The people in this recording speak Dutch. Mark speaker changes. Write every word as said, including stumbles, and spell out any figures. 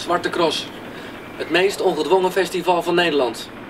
Speaker 1: Zwarte Cross. Het meest ongedwongen festival van Nederland.